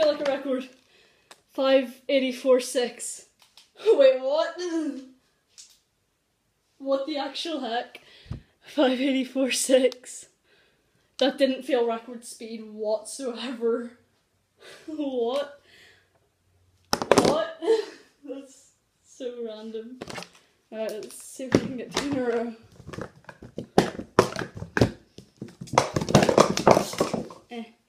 feel like a record. 584.6. Wait, what? What the actual heck? 584.6. That didn't feel record speed whatsoever. What? What? That's so random. Alright, let's see if we can get 2 in a row. Eh.